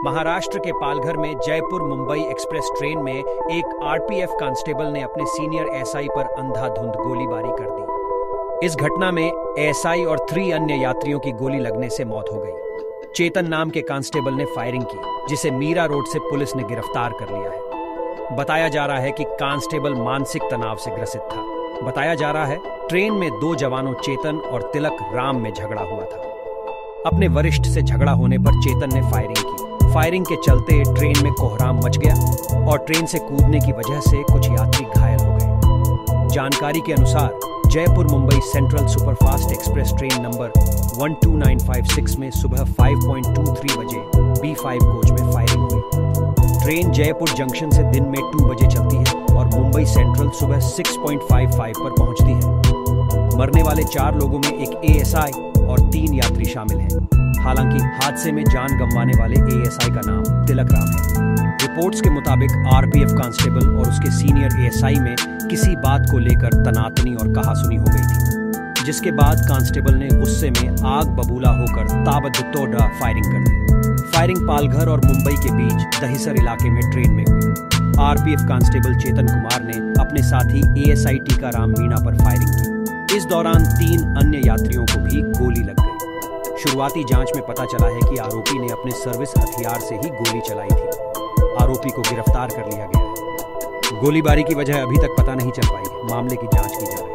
महाराष्ट्र के पालघर में Jaipur Mumbai express train में एक आरपीएफ कांस्टेबल ने अपने सीनियर एसआई पर अंधाधुंध गोलीबारी कर दी। इस घटना में एसआई और 3 अन्य यात्रियों की गोली लगने से मौत हो गई। चेतन नाम के कांस्टेबल ने फायरिंग की, जिसे मीरा रोड से पुलिस ने गिरफ्तार कर लिया है। बताया जा रहा है कि कांस्टेबल मानसिक तनाव से ग्रसित था। बताया जा रहा है ट्रेन में 2 जवानों चेतन और तिलक राम में झगड़ा हुआ था। अपने वरिष्ठ से झगड़ा होने पर चेतन ने फायरिंग की। फायरिंग के चलते ट्रेन में कोहराम मच गया और ट्रेन से कूदने की वजह से कुछ यात्री घायल हो गए। जानकारी के अनुसार Jaipur Mumbai central superfast express train number 12956 में सुबह 5:23 बजे B5 कोच में फायरिंग हुई। ट्रेन जयपुर जंक्शन से दिन में 2 बजे चलती है और मुंबई सेंट्रल सुबह 6:55 पर पहुंचती है। मरने वाले 4 लोगों में एक एएसआई और 3 यात्री शामिल हैं। हालांकि हादसे में जान गंवाने वाले एएसआई का नाम तिलक राम है। रिपोर्ट्स के मुताबिक आरपीएफ कांस्टेबल और उसके सीनियर एएसआई में किसी बात को लेकर तनातनी और कहासुनी हो गई थी, जिसके बाद कांस्टेबल ने गुस्से में आग बबूला होकर ताबड़तोड़ फायरिंग कर दी। फायरिंग पालघर और मुंबई के बीच दहिसर इलाके में ट्रेन में हुई। आरपीएफ कांस्टेबल चेतन कुमार ने अपने साथी एएसआई टीकाराम मीणा पर फायरिंग की। इस दौरान 3 अन्य यात्रियों को भी गोली लग गई। शुरुआती जांच में पता चला है कि आरोपी ने अपने सर्विस हथियार से ही गोली चलाई थी। आरोपी को गिरफ्तार कर लिया गया है। गोलीबारी की वजह अभी तक पता नहीं चल पाई है। मामले की जांच की जा रही है।